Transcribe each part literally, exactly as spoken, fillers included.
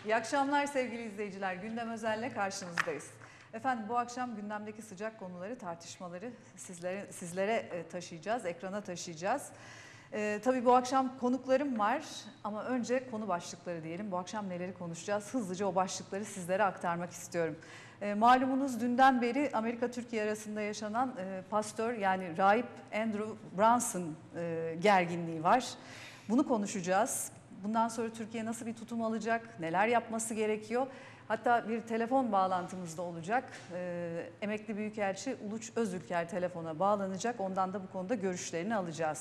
İyi akşamlar sevgili izleyiciler. Gündem Özel'le karşınızdayız. Efendim bu akşam gündemdeki sıcak konuları, tartışmaları sizlere, sizlere taşıyacağız, ekrana taşıyacağız. Ee, tabii bu akşam konuklarım var ama önce konu başlıkları diyelim. Bu akşam neleri konuşacağız? Hızlıca o başlıkları sizlere aktarmak istiyorum. E, malumunuz dünden beri Amerika-Türkiye arasında yaşanan e, pastör yani rahip Andrew Brunson e, gerginliği var. Bunu konuşacağız. Bundan sonra Türkiye nasıl bir tutum alacak, neler yapması gerekiyor? Hatta bir telefon bağlantımız da olacak. E, emekli Büyükelçi Uluç Özülker telefona bağlanacak. Ondan da bu konuda görüşlerini alacağız.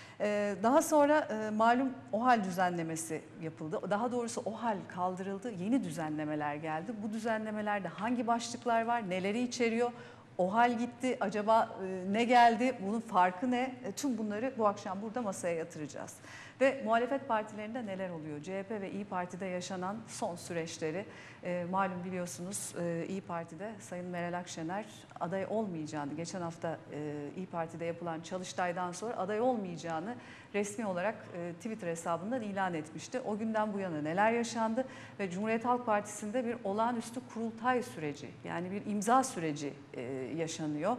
Daha sonra malum OHAL düzenlemesi yapıldı. Daha doğrusu OHAL kaldırıldı. Yeni düzenlemeler geldi. Bu düzenlemelerde hangi başlıklar var, neleri içeriyor? OHAL gitti. Acaba ne geldi? Bunun farkı ne? Tüm bunları bu akşam burada masaya yatıracağız. Ve muhalefet partilerinde neler oluyor? C H P ve İYİ Parti'de yaşanan son süreçleri e, malum biliyorsunuz e, İYİ Parti'de Sayın Meral Akşener aday olmayacağını, geçen hafta e, İYİ Parti'de yapılan çalıştaydan sonra aday olmayacağını resmi olarak e, Twitter hesabından ilan etmişti. O günden bu yana neler yaşandı ve Cumhuriyet Halk Partisi'nde bir olağanüstü kurultay süreci yani bir imza süreci e, yaşanıyor.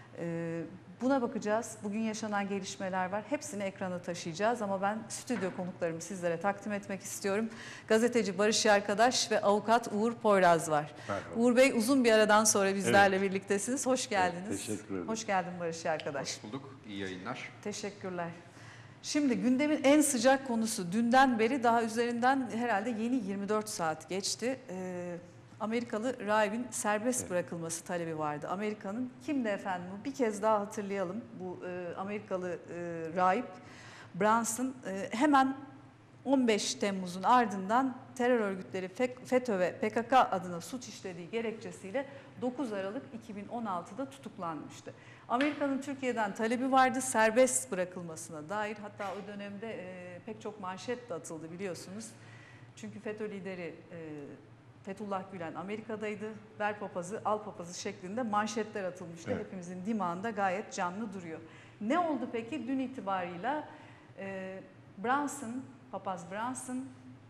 E, Buna bakacağız. Bugün yaşanan gelişmeler var. Hepsini ekrana taşıyacağız ama ben stüdyo konuklarımı sizlere takdim etmek istiyorum. Gazeteci Barış Yarkadaş ve avukat Uğur Poyraz var. Merhaba. Uğur Bey uzun bir aradan sonra bizlerle evet. birliktesiniz. Hoş geldiniz. Evet, teşekkür ederim. Hoş geldin Barış Yarkadaş. Hoş bulduk. İyi yayınlar. Teşekkürler. Şimdi gündemin en sıcak konusu dünden beri daha üzerinden herhalde yeni yirmi dört saat geçti. Ee, Amerikalı rahibin serbest evet. bırakılması talebi vardı. Amerika'nın kimdi efendim? Bir kez daha hatırlayalım. Bu e, Amerikalı e, rahip Brunson e, hemen on beş Temmuz'un ardından terör örgütleri FETÖ ve P K K adına suç işlediği gerekçesiyle dokuz Aralık iki bin on altıda tutuklanmıştı. Amerika'nın Türkiye'den talebi vardı serbest bırakılmasına dair. Hatta o dönemde e, pek çok manşet de atıldı biliyorsunuz. Çünkü FETÖ lideri e, Fethullah Gülen Amerika'daydı. Ver papazı, al papazı şeklinde manşetler atılmıştı. Evet. Hepimizin dimağında gayet canlı duruyor. Ne oldu peki? Dün itibarıyla e, Brunson, papaz Brunson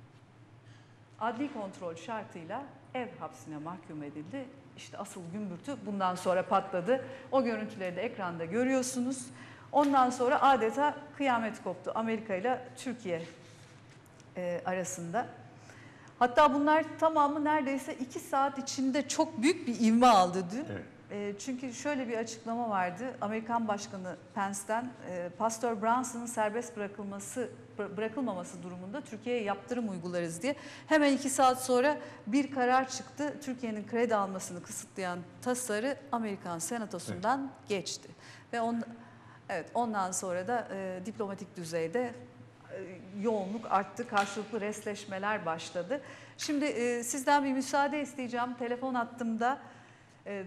adli kontrol şartıyla ev hapsine mahkum edildi. İşte asıl gümbürtü bundan sonra patladı. O görüntüleri de ekranda görüyorsunuz. Ondan sonra adeta kıyamet koptu Amerika ile Türkiye e, arasında. Hatta bunlar tamamı neredeyse iki saat içinde çok büyük bir ivme aldı dün. Evet. E, çünkü şöyle bir açıklama vardı. Amerikan Başkanı Pence'den e, Pastör Brunson'ın serbest bırakılması bırakılmaması durumunda Türkiye'ye yaptırım uygularız diye. Hemen iki saat sonra bir karar çıktı. Türkiye'nin kredi almasını kısıtlayan tasarı Amerikan Senatosu'ndan evet. geçti. Ve on, evet ondan sonra da e, diplomatik düzeyde yoğunluk arttı, karşılıklı restleşmeler başladı. Şimdi e, sizden bir müsaade isteyeceğim. Telefon hattımda e,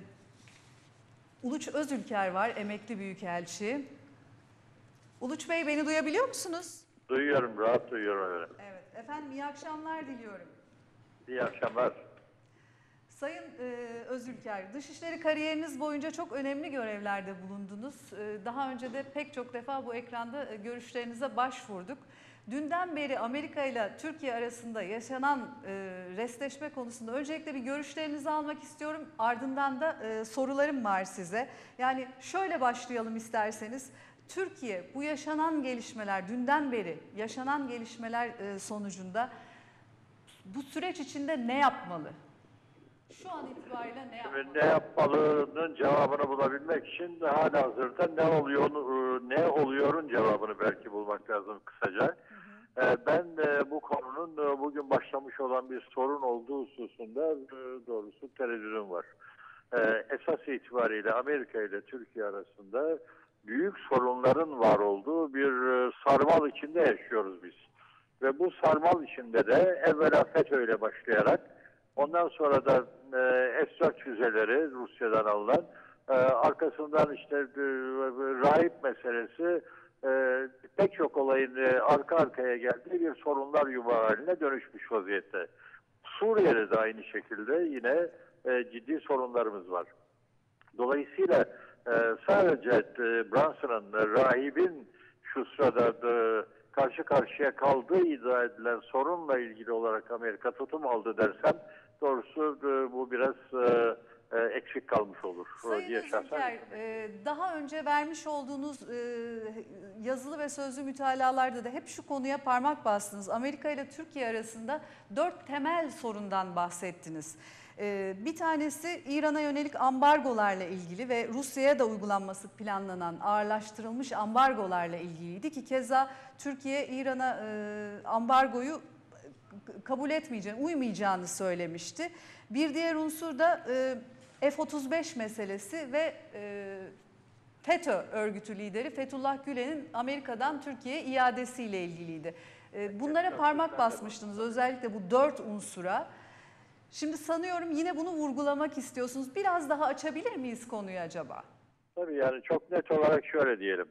Uluç Özülker var, emekli büyükelçi. Uluç Bey beni duyabiliyor musunuz? Duyuyorum, rahat duyuyorum efendim. Evet, efendim iyi akşamlar diliyorum. İyi akşamlar. Sayın e, Özülker, dışişleri kariyeriniz boyunca çok önemli görevlerde bulundunuz. E, daha önce de pek çok defa bu ekranda e, görüşlerinize başvurduk. Dünden beri Amerika ile Türkiye arasında yaşanan e, restleşme konusunda öncelikle bir görüşlerinizi almak istiyorum. Ardından da e, sorularım var size. Yani şöyle başlayalım isterseniz. Türkiye bu yaşanan gelişmeler, dünden beri yaşanan gelişmeler e, sonucunda bu süreç içinde ne yapmalı? Şu an itibariyle ne yapmalı? Ne yapmalının cevabını bulabilmek için halihazırda ne oluyor, ne oluyorun cevabını belki bulmak lazım kısaca. Hı hı. Ben bu konunun bugün başlamış olan bir sorun olduğu hususunda doğrusu tereddüdüm var. Esas itibariyle Amerika ile Türkiye arasında büyük sorunların var olduğu bir sarmal içinde yaşıyoruz biz. Ve bu sarmal içinde de evvela FETÖ ile başlayarak ondan sonra da e, S dört füzeleri Rusya'dan alınan, e, arkasından işte e, rahip meselesi e, pek çok olayın e, arka arkaya geldiği bir sorunlar yumağı haline dönüşmüş vaziyette. Suriye'de de aynı şekilde yine e, ciddi sorunlarımız var. Dolayısıyla e, sadece e, Brunson'ın, rahibin şu sırada e, karşı karşıya kaldığı iddia edilen sorunla ilgili olarak Amerika tutum aldı dersem doğrusu e, bu biraz e, e, eksik kalmış olur Sayın diye şahsen Özülker, e, daha önce vermiş olduğunuz e, yazılı ve sözlü mütalalarda da hep şu konuya parmak bastınız. Amerika ile Türkiye arasında dört temel sorundan bahsettiniz. E, bir tanesi İran'a yönelik ambargolarla ilgili ve Rusya'ya da uygulanması planlanan ağırlaştırılmış ambargolarla ilgiliydi ki keza Türkiye İran'a e, ambargoyu kabul etmeyeceğini, uymayacağını söylemişti. Bir diğer unsur da e, F otuz beş meselesi ve e, FETÖ örgütü lideri Fethullah Gülen'in Amerika'dan Türkiye'ye iadesiyle ilgiliydi. E, bunlara parmak basmıştınız, özellikle bu dört unsura. Şimdi sanıyorum yine bunu vurgulamak istiyorsunuz. Biraz daha açabilir miyiz konuyu acaba? Tabii, yani çok net olarak şöyle diyelim.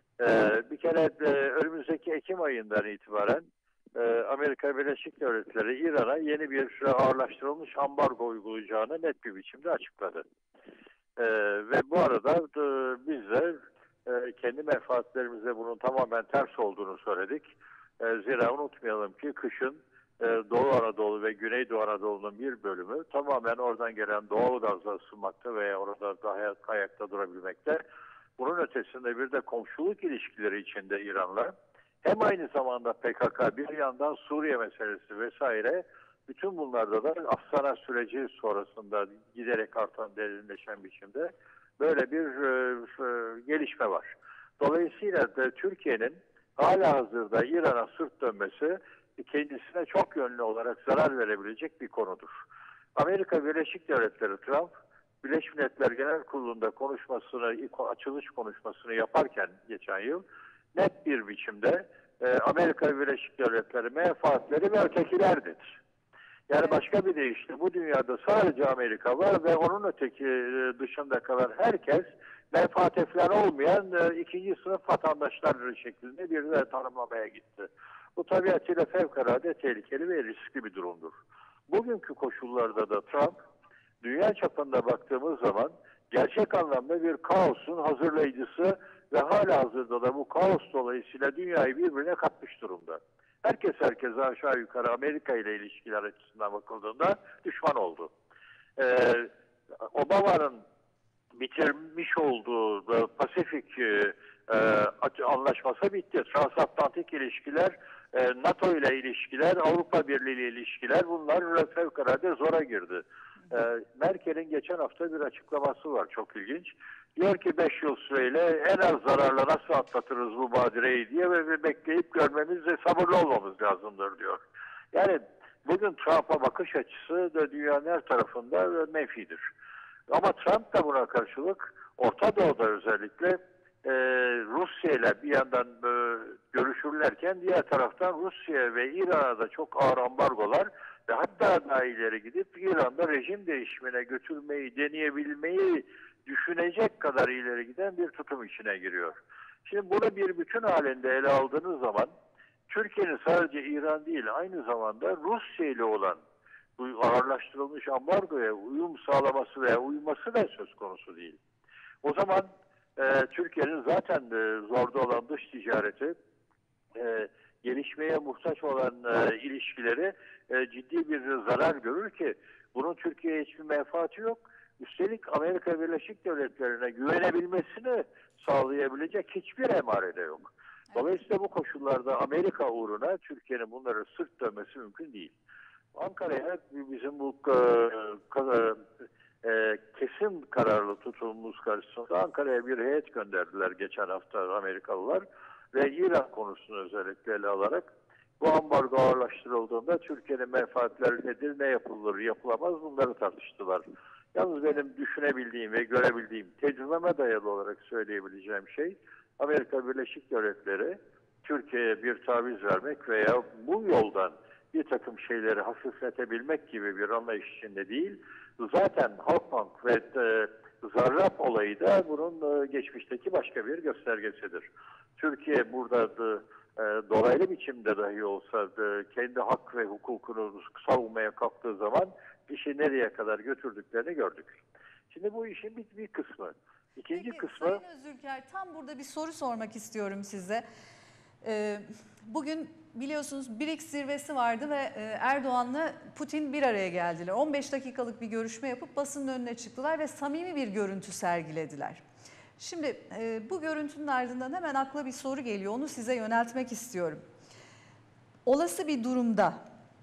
Ee, bir kere e, önümüzdeki Ekim ayından itibaren e, Amerika Birleşik Devletleri İran'a yeni bir ağırlaştırılmış ambargo uygulayacağını net bir biçimde açıkladı. Ee, ve bu arada e, biz de e, kendi menfaatlerimize bunun tamamen ters olduğunu söyledik. E, zira unutmayalım ki kışın e, Doğu Anadolu ve Güneydoğu Anadolu'nun bir bölümü tamamen oradan gelen doğal gazla ısınmakta veya orada daha ayakta durabilmekte. Bunun ötesinde bir de komşuluk ilişkileri içinde İran'la hem aynı zamanda P K K, bir yandan Suriye meselesi vesaire, bütün bunlarda da Astana süreci sonrasında giderek artan, derinleşen biçimde böyle bir e, e, gelişme var. Dolayısıyla da Türkiye'nin hala hazırda İran'a sırt dönmesi kendisine çok yönlü olarak zarar verebilecek bir konudur. Amerika Birleşik Devletleri, Trump, Birleşmiş Milletler Genel Kurulu'nda konuşmasını, açılış konuşmasını yaparken geçen yıl net bir biçimde e, Amerika Birleşik Devletleri menfaatleri ve ötekiler dedi. Yani başka bir deyişle bu dünyada sadece Amerika var ve onun öteki dışında kalan herkes menfaate falan olmayan e, ikinci sınıf vatandaşlar şeklinde bir de tanımlamaya gitti. Bu tabiatıyla fevkalade tehlikeli ve riskli bir durumdur. Bugünkü koşullarda da Trump, dünya çapında baktığımız zaman gerçek anlamda bir kaosun hazırlayıcısı ve hala hazırda da bu kaos dolayısıyla dünyayı birbirine katmış durumda. Herkes herkese aşağı yukarı Amerika ile ilişkiler açısından bakıldığında düşman oldu. Ee, Obama'nın bitirmiş olduğu Pasifik e, anlaşması bitti. Transatlantik ilişkiler, e, NATO ile ilişkiler, Avrupa Birliği ile ilişkiler, bunlar fevkalade zora girdi. E, Merkel'in geçen hafta bir açıklaması var, çok ilginç. Diyor ki beş yıl süreyle en az zararla nasıl atlatırız bu badireyi diye ve bekleyip görmemiz ve sabırlı olmamız lazımdır diyor. Yani bugün Trump'a bakış açısı da dünyanın her tarafında menfidir. Ama Trump da buna karşılık Orta Doğu'da özellikle e, Rusya ile bir yandan e, görüşürlerken diğer taraftan Rusya ve İran'a da çok ağır ambargolar ve hatta daha ileri gidip İran'da rejim değişimine götürmeyi deneyebilmeyi düşünecek kadar ileri giden bir tutum içine giriyor. Şimdi bunu bir bütün halinde ele aldığınız zaman Türkiye'nin sadece İran değil, aynı zamanda Rusya ile olan bu ağırlaştırılmış ambargoya uyum sağlaması veya uyması da söz konusu değil. O zaman e, Türkiye'nin zaten e, zorda olan dış ticareti, e, gelişmeye muhtaç olan e, ilişkileri e, ciddi bir zarar görür ki bunun Türkiye'ye hiçbir menfaati yok. Üstelik Amerika Birleşik Devletleri'ne güvenebilmesini sağlayabilecek hiçbir emare de yok. Dolayısıyla bu koşullarda Amerika uğruna Türkiye'nin bunları sırt dönmesi mümkün değil. Ankara'ya bizim bu e, e, kesin kararlı tutumumuz karşısında Ankara'ya bir heyet gönderdiler geçen hafta Amerikalılar ve İran konusunu özellikle ele alarak bu ambargo ağırlaştırıldığında Türkiye'nin menfaatleri nedir, ne yapılır, yapılamaz, bunları tartıştılar. Yalnız benim düşünebildiğim ve görebildiğim, tecrübeme dayalı olarak söyleyebileceğim şey, Amerika Birleşik Devletleri Türkiye'ye bir taviz vermek veya bu yoldan bir takım şeyleri hafifletebilmek gibi bir anlayış içinde değil. Zaten Halkbank ve e, Zarrab olayı da bunun e, geçmişteki başka bir göstergesidir. Türkiye burada da, e, dolaylı biçimde dahi olsa da, kendi hak ve hukukunu savunmaya kalktığı zaman işi nereye kadar götürdüklerini gördük. Şimdi bu işin bir, bir kısmı. İkinci Peki, kısmı... Sayın Özülker, tam burada bir soru sormak istiyorum size. Ee, bugün biliyorsunuz BRICS zirvesi vardı ve e, Erdoğan'la Putin bir araya geldiler. on beş dakikalık bir görüşme yapıp basının önüne çıktılar ve samimi bir görüntü sergilediler. Şimdi e, bu görüntünün ardından hemen akla bir soru geliyor. Onu size yöneltmek istiyorum. Olası bir durumda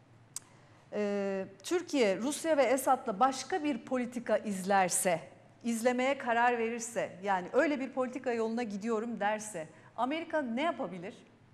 e, Türkiye, Rusya ve Esad'la başka bir politika izlerse, izlemeye karar verirse, yani öyle bir politika yoluna gidiyorum derse Amerika ne yapabilir?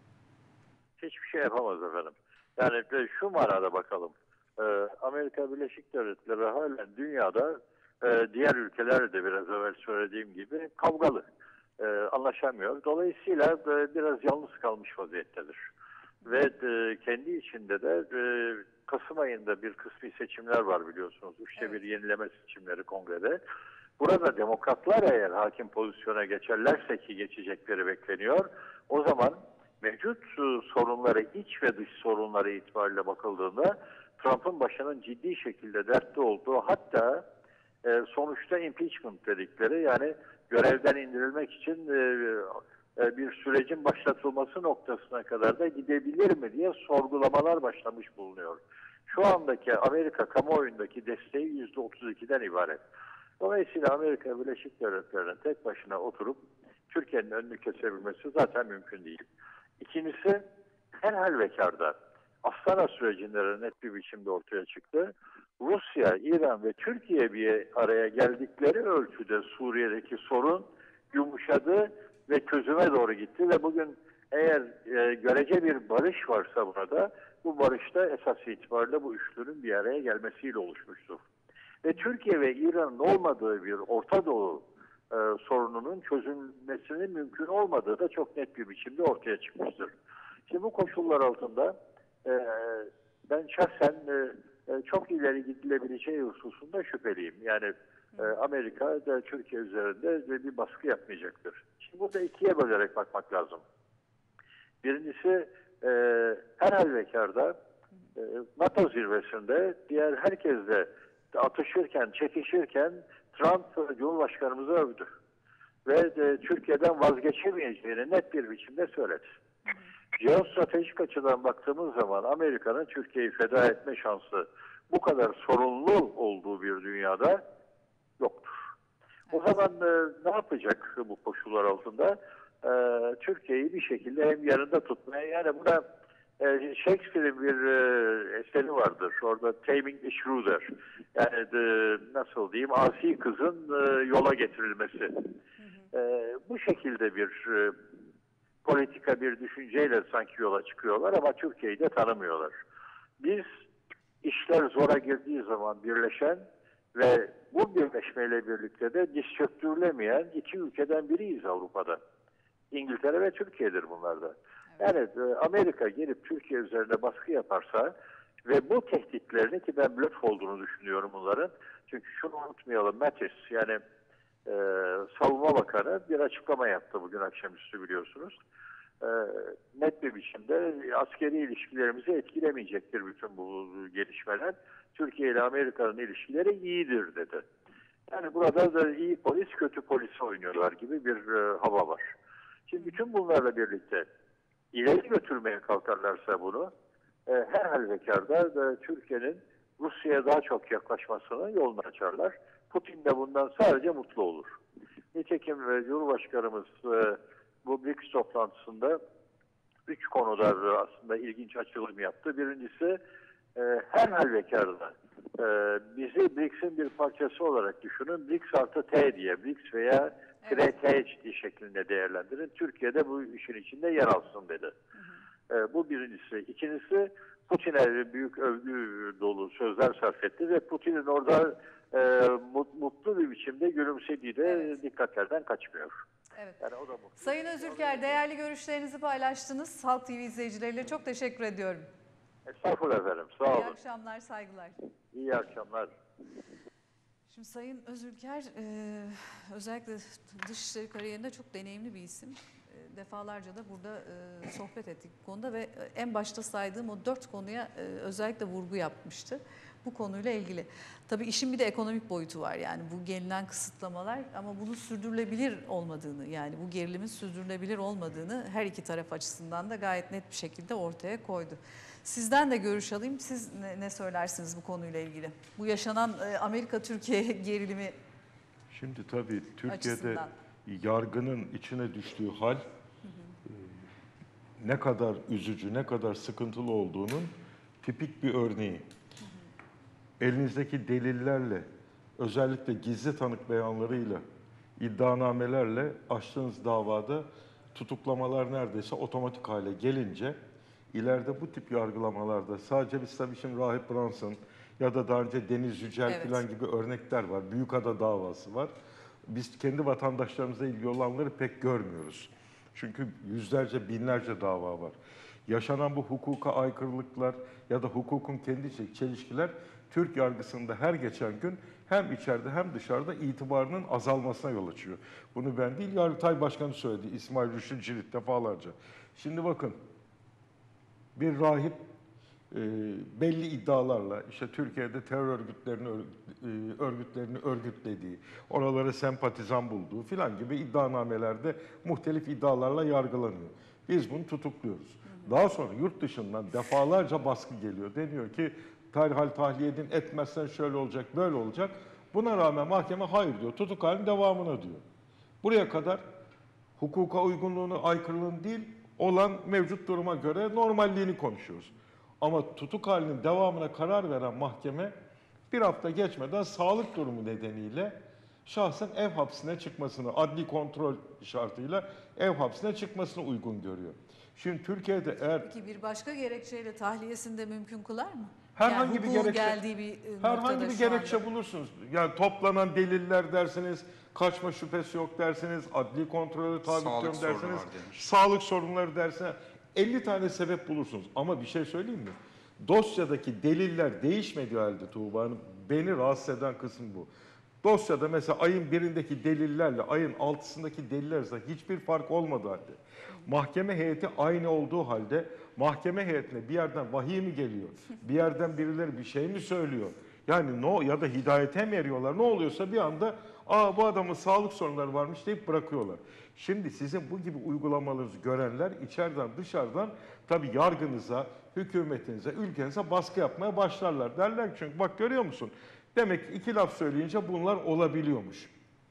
Hiçbir şey yapamaz efendim. Yani de şu manada bakalım. Ee, Amerika Birleşik Devletleri halen dünyada e, diğer ülkelerle de biraz evvel söylediğim gibi kavgalı. E, anlaşamıyor. Dolayısıyla e, biraz yalnız kalmış vaziyettedir. Ve e, kendi içinde de e, Kasım ayında bir kısmi seçimler var biliyorsunuz. Üçte Evet. bir yenileme seçimleri kongrede. Burada demokratlar eğer hakim pozisyona geçerlerse ki geçecekleri bekleniyor. O zaman mevcut e, sorunları, iç ve dış sorunları itibariyle bakıldığında Trump'ın başının ciddi şekilde dertte olduğu, hatta e, sonuçta impeachment dedikleri, yani görevden indirilmek için e, e, bir sürecin başlatılması noktasına kadar da gidebilir mi diye sorgulamalar başlamış bulunuyor. Şu andaki Amerika kamuoyundaki desteği yüzde otuz ikiden ibaret. Dolayısıyla Amerika Birleşik Devletleri'nin tek başına oturup Türkiye'nin önünü kesebilmesi zaten mümkün değil. İkincisi, her halükarda Astana sürecinde net bir biçimde ortaya çıktı. Rusya, İran ve Türkiye bir araya geldikleri ölçüde Suriye'deki sorun yumuşadı ve çözüme doğru gitti ve bugün eğer e, görece bir barış varsa burada, bu barışta esas itibariyle bu üçlünün bir araya gelmesiyle oluşmuştur. Ve Türkiye ve İran'ın olmadığı bir Orta Doğu e, sorununun çözülmesinin mümkün olmadığı da çok net bir biçimde ortaya çıkmıştır. Şimdi bu koşullar altında e, ben şahsen e, e, çok ileri gidilebileceği hususunda şüpheliyim. Yani e, Amerika da Türkiye üzerinde bir baskı yapmayacaktır. Şimdi burada ikiye bölerek bakmak lazım. Birincisi, e, her halükarda e, NATO zirvesinde diğer herkesle atışırken, çekişirken Trump Cumhurbaşkanımızı övdü. Ve de Türkiye'den vazgeçemeyeceğini net bir biçimde söyledi. Jeostratejik açıdan baktığımız zaman Amerika'nın Türkiye'yi feda etme şansı bu kadar sorunlu olduğu bir dünyada yoktur. O zaman e, ne yapacak bu koşullar altında? E, Türkiye'yi bir şekilde hem yanında tutmaya, yani buna e, Shakespeare'in bir e, eseri vardır. Orada Taming the Shrew, yani de, nasıl diyeyim, asi kızın e, yola getirilmesi. Hı hı. E, bu şekilde bir e, politika, bir düşünceyle sanki yola çıkıyorlar ama Türkiye'yi de tanımıyorlar. Biz işler zora girdiği zaman birleşen ve bu birleşmeyle birlikte de diz çöktürülemeyen iki ülkeden biriyiz Avrupa'da. İngiltere ve Türkiye'dir bunlar da. Evet. Yani Amerika gelip Türkiye üzerine baskı yaparsa ve bu tehditlerini, ki ben blöf olduğunu düşünüyorum bunların. Çünkü şunu unutmayalım, Mattis, yani e, Savunma Bakanı bir açıklama yaptı bugün akşamüstü biliyorsunuz. E, net bir biçimde askeri ilişkilerimizi etkilemeyecektir bütün bu gelişmeler. Türkiye ile Amerika'nın ilişkileri iyidir dedi. Yani burada da iyi polis kötü polis oynuyorlar gibi bir e, hava var. Şimdi bütün bunlarla birlikte ileri götürmeye kalkarlarsa bunu, e, her halükarda e, Türkiye'nin Rusya'ya daha çok yaklaşmasının yolunu açarlar. Putin de bundan sadece mutlu olur. Nitekim e, Cumhurbaşkanımız e, bu BRICS toplantısında üç konuda aslında ilginç açılım yaptı. Birincisi, e, her halükarda e, bizi BRICS'in bir parçası olarak düşünün. BRICS artı T diye, BRICS veya evet. T şeklinde değerlendirin. Türkiye'de bu işin içinde yer alsın dedi. Hı hı. E, bu birincisi. İkincisi, Putin'e büyük övgü dolu sözler sarf etti ve Putin'in orada e, mutlu bir biçimde gülümsediği de evet. dikkatlerden kaçmıyor. Evet. Yani o da mutlu. Sayın Özülker, değerli görüşlerinizi paylaştınız. Halk T V izleyicileriyle çok teşekkür ediyorum. Estağfurullah efendim. Sağ olun. İyi akşamlar, saygılar. İyi akşamlar. Şimdi Sayın Özülker e, özellikle dışişleri kariyerinde çok deneyimli bir isim. E, defalarca da burada e, sohbet ettik bu konuda ve en başta saydığım o dört konuya e, özellikle vurgu yapmıştı. bu konuyla ilgili. Tabii işin bir de ekonomik boyutu var, yani bu gelinen kısıtlamalar, ama bunun sürdürülebilir olmadığını, yani bu gerilimin sürdürülebilir olmadığını her iki taraf açısından da gayet net bir şekilde ortaya koydu. Sizden de görüş alayım. Siz ne, ne söylersiniz bu konuyla ilgili? Bu yaşanan e, Amerika-Türkiye gerilimi Şimdi tabii Türkiye'de açısından. yargının içine düştüğü hal hı hı. E, ne kadar üzücü, ne kadar sıkıntılı olduğunun tipik bir örneği. Hı hı. Elinizdeki delillerle, özellikle gizli tanık beyanlarıyla, iddianamelerle açtığınız davada tutuklamalar neredeyse otomatik hale gelince, ileride bu tip yargılamalarda sadece biz tabii şimdi Rahip Brunson ya da daha önce Deniz Yücel Evet. falan gibi örnekler var. Büyükada davası var. Biz kendi vatandaşlarımızla ilgili olanları pek görmüyoruz. Çünkü yüzlerce, binlerce dava var. Yaşanan bu hukuka aykırılıklar ya da hukukun kendi çelişkiler Türk yargısında her geçen gün hem içeride hem dışarıda itibarının azalmasına yol açıyor. Bunu ben değil, Yargıtay Başkanı söyledi, İsmail Rüştü Cirit defalarca. Şimdi bakın, bir rahip e, belli iddialarla işte Türkiye'de terör örgütlerini e, örgütlerini örgütlediği, oralara sempatizan bulduğu filan gibi iddianamelerde muhtelif iddialarla yargılanıyor. Biz bunu tutukluyoruz. Daha sonra yurt dışından defalarca baskı geliyor. Deniyor ki derhal tahliye edin, etmezsen şöyle olacak, böyle olacak. Buna rağmen mahkeme hayır diyor, tutuk halin devamına diyor. Buraya kadar hukuka uygunluğunu, aykırılığını değil, olan mevcut duruma göre normalliğini konuşuyoruz. Ama tutuk halinin devamına karar veren mahkeme bir hafta geçmeden sağlık durumu nedeniyle şahsın ev hapsine çıkmasını, adli kontrol şartıyla ev hapsine çıkmasını uygun görüyor. Şimdi Türkiye'de eğer... Peki bir başka gerekçeyle tahliyesini de mümkün kılar mı? Herhangi yani bir gerekçe, geldiği bir herhangi bir gerekçe anda bulursunuz. Yani toplanan deliller dersiniz, kaçma şüphesi yok dersiniz, adli kontrolü tabi tutuyorum dersiniz, sağlık sorunları dersiniz. elli tane sebep bulursunuz. Ama bir şey söyleyeyim mi? Dosyadaki deliller değişmediği halde Tuğba Hanım, beni rahatsız eden kısım bu. Dosyada mesela ayın birindeki delillerle ayın altısındaki deliller arasında hiçbir fark olmadığı halde, mahkeme heyeti aynı olduğu halde, mahkeme heyetine bir yerden vahiy mi geliyor, bir yerden birileri bir şey mi söylüyor? Yani no ya da hidayete mi eriyorlar? Ne oluyorsa bir anda aa bu adamın sağlık sorunları varmış deyip bırakıyorlar. Şimdi sizin bu gibi uygulamalarınızı görenler içeriden dışarıdan tabii yargınıza, hükümetinize, ülkenize baskı yapmaya başlarlar. Derler ki çünkü bak görüyor musun? Demek ki iki laf söyleyince bunlar olabiliyormuş.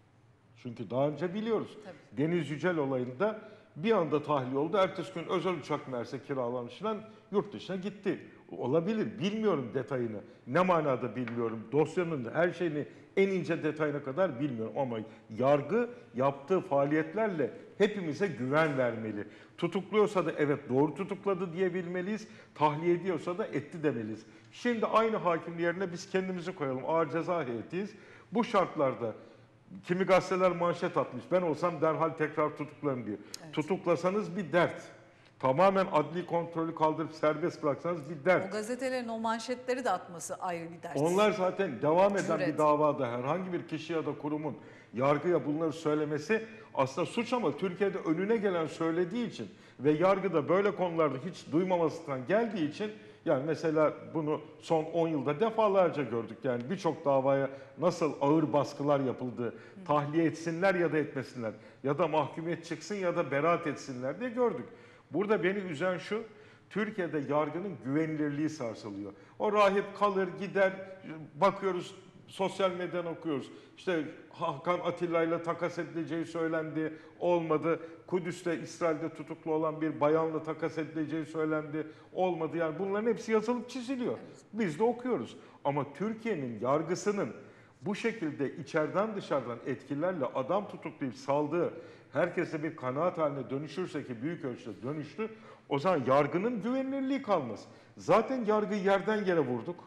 Çünkü daha önce biliyoruz. Tabii. Deniz Yücel olayında bir anda tahliye oldu. Ertesi gün özel uçak merse kiralanışından yurt dışına gitti. Olabilir. Bilmiyorum detayını. Ne manada bilmiyorum. Dosyanın her şeyini en ince detayına kadar bilmiyorum. Ama yargı yaptığı faaliyetlerle hepimize güven vermeli. Tutukluyorsa da evet doğru tutukladı diyebilmeliyiz. Tahliye ediyorsa da etti demeliyiz. Şimdi aynı hakim yerine biz kendimizi koyalım. Ağır ceza heyetiyiz. Bu şartlarda kimi gazeteler manşet atmış. Ben olsam derhal tekrar tutuklarım diyor. Evet. Tutuklasanız bir dert. Tamamen adli kontrolü kaldırıp serbest bıraksanız bir dert. O gazetelerin o manşetleri de atması ayrı bir dert. Onlar zaten devam eden Cüret. bir davada herhangi bir kişi ya da kurumun yargıya bunları söylemesi aslında suç, ama Türkiye'de önüne gelen söylediği için ve yargıda böyle konularda hiç duymamasından geldiği için, yani mesela bunu son on yılda defalarca gördük. Yani birçok davaya nasıl ağır baskılar yapıldı, tahliye etsinler ya da etmesinler ya da mahkumiyet çıksın ya da beraat etsinler diye gördük. Burada beni üzen şu, Türkiye'de yargının güvenilirliği sarsılıyor. O rahip kalır gider, bakıyoruz sosyal medyadan okuyoruz. İşte Hakan Atilla ile takas edileceği söylendi, olmadı. Kudüs'te, İsrail'de tutuklu olan bir bayanla takas edileceği söylendi, olmadı. Yani bunların hepsi yazılıp çiziliyor. Biz de okuyoruz. Ama Türkiye'nin yargısının bu şekilde içeriden dışarıdan etkilerle adam tutuklayıp saldığı herkese bir kanaat haline dönüşürse, ki büyük ölçüde dönüştü, o zaman yargının güvenilirliği kalmaz. Zaten yargıyı yerden yere vurduk.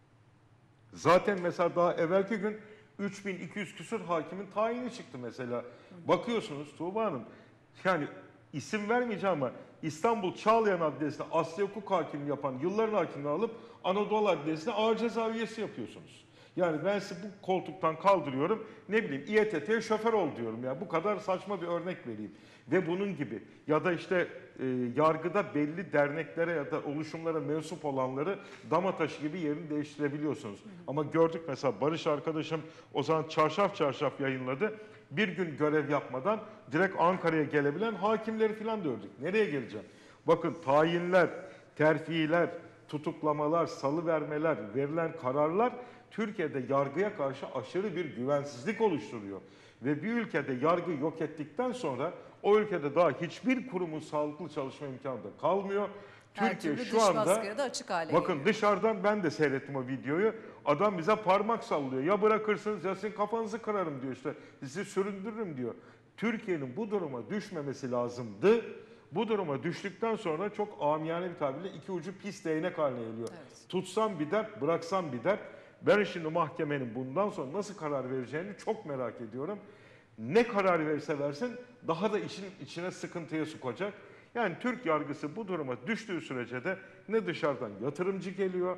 Zaten mesela daha evvelki gün üç bin iki yüz küsur hakimin tayini çıktı mesela. Bakıyorsunuz Tuğba Hanım, yani isim vermeyeceğim ama İstanbul Çağlayan Adliyesi'ne Asya Hukuk Hakimliği yapan yılların hakimini alıp Anadolu Adliyesi'ne ağır ceza üyesi yapıyorsunuz. Yani ben sizi bu koltuktan kaldırıyorum, ne bileyim İ E T T'ye şoför ol diyorum ya. Bu kadar saçma bir örnek vereyim. Ve bunun gibi ya da işte e, yargıda belli derneklere ya da oluşumlara mensup olanları dama taşı gibi yerini değiştirebiliyorsunuz. Hı hı. Ama gördük mesela Barış arkadaşım o zaman çarşaf çarşaf yayınladı. Bir gün görev yapmadan direkt Ankara'ya gelebilen hakimleri falan gördük. Nereye geleceğim? Bakın tayinler, terfiler, tutuklamalar, salıvermeler, verilen kararlar Türkiye'de yargıya karşı aşırı bir güvensizlik oluşturuyor. Ve bir ülkede yargı yok ettikten sonra o ülkede daha hiçbir kurumun sağlıklı çalışma imkanı da kalmıyor. Her Türkiye türlü şu dış anda baskıya da açık hale bakın geliyor. dışarıdan ben de seyrettim o videoyu. Adam bize parmak sallıyor. Ya bırakırsınız ya sizin kafanızı kırarım diyor işte. Sizi süründürürüm diyor. Türkiye'nin bu duruma düşmemesi lazımdı. Bu duruma düştükten sonra çok amiyane bir tabirle iki ucu pis değnek haline geliyor. Evet. Tutsam bir dert, bıraksam bir dert. Ben şimdi mahkemenin bundan sonra nasıl karar vereceğini çok merak ediyorum. Ne karar verirse versin daha da işin içine sıkıntıya sokacak. Yani Türk yargısı bu duruma düştüğü sürece de ne dışarıdan yatırımcı geliyor,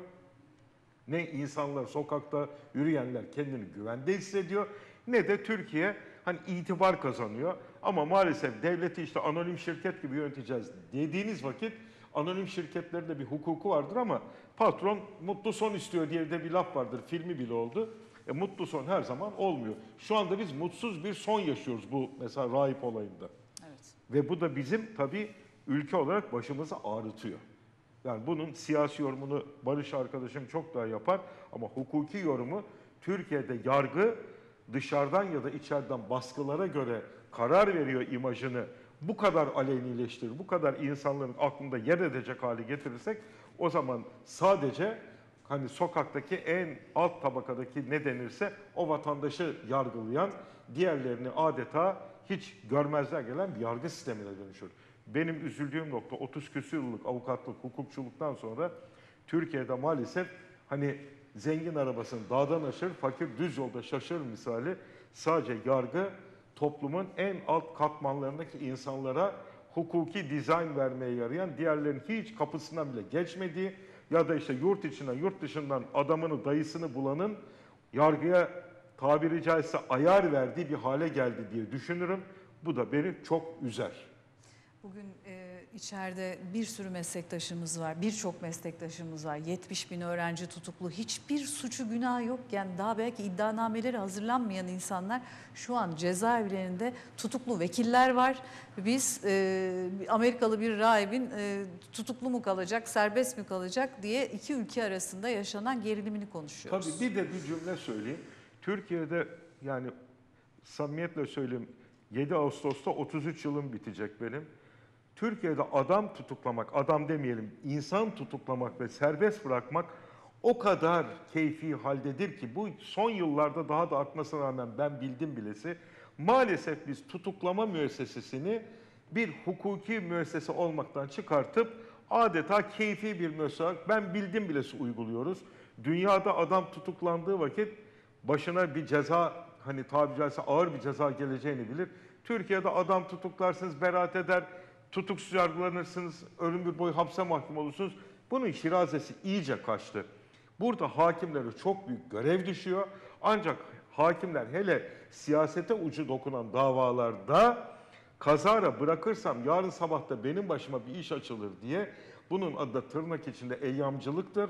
ne insanlar sokakta yürüyenler kendini güvende hissediyor, ne de Türkiye hani itibar kazanıyor. Ama maalesef devleti işte anonim şirket gibi yöneteceğiz dediğiniz vakit anonim şirketlerin de bir hukuku vardır ama patron mutlu son istiyor diye de bir laf vardır. Filmi bile oldu. E, mutlu son her zaman olmuyor. Şu anda biz mutsuz bir son yaşıyoruz bu mesela rahip olayında. Evet. Ve bu da bizim tabii ülke olarak başımızı ağrıtıyor. Yani bunun siyasi yorumunu Barış arkadaşım çok daha yapar ama hukuki yorumu Türkiye'de yargı dışarıdan ya da içeriden baskılara göre karar veriyor imajını bu kadar aleyhnileştirir, bu kadar insanların aklında yer edecek hale getirirsek o zaman sadece hani sokaktaki en alt tabakadaki ne denirse o vatandaşı yargılayan, diğerlerini adeta hiç görmezler gelen bir yargı sistemine dönüşür. Benim üzüldüğüm nokta otuz küsur yıllık avukatlık, hukukçuluktan sonra Türkiye'de maalesef hani zengin arabasını dağdan aşır, fakir düz yolda şaşırır misali sadece yargı toplumun en alt katmanlarındaki insanlara hukuki dizayn vermeye yarayan, diğerlerinin hiç kapısından bile geçmediği ya da işte yurt içinden, yurt dışından adamını, dayısını bulanın yargıya tabiri caizse ayar verdiği bir hale geldi diye düşünürüm. Bu da beni çok üzer. Bugün e, içeride bir sürü meslektaşımız var, birçok meslektaşımız var. yetmiş bin öğrenci tutuklu, hiçbir suçu günahı yokken daha belki iddianameleri hazırlanmayan insanlar şu an cezaevlerinde tutuklu vekiller var. Biz e, Amerikalı bir rahibin e, tutuklu mu kalacak, serbest mi kalacak diye iki ülke arasında yaşanan gerilimini konuşuyoruz. Tabii bir de bir cümle söyleyeyim. Türkiye'de yani samimiyetle söyleyeyim yedi Ağustos'ta otuz üç yılım bitecek benim. Türkiye'de adam tutuklamak, adam demeyelim, insan tutuklamak ve serbest bırakmak o kadar keyfi haldedir ki bu son yıllarda daha da artmasına rağmen ben bildim bilesi. Maalesef biz tutuklama müessesesini bir hukuki müessese olmaktan çıkartıp adeta keyfi bir müessese olarak ben bildim bilesi uyguluyoruz. Dünyada adam tutuklandığı vakit başına bir ceza hani tabiri caizse ağır bir ceza geleceğini bilir. Türkiye'de adam tutuklarsınız, beraat eder, tutuksuz yargılanırsınız, ömür boyu hapse mahkum olursunuz. Bunun şirazesi iyice kaçtı. Burada hakimlere çok büyük görev düşüyor. Ancak hakimler hele siyasete ucu dokunan davalarda kazara bırakırsam yarın sabah da benim başıma bir iş açılır diye bunun adı da tırnak içinde eyyamcılıktır.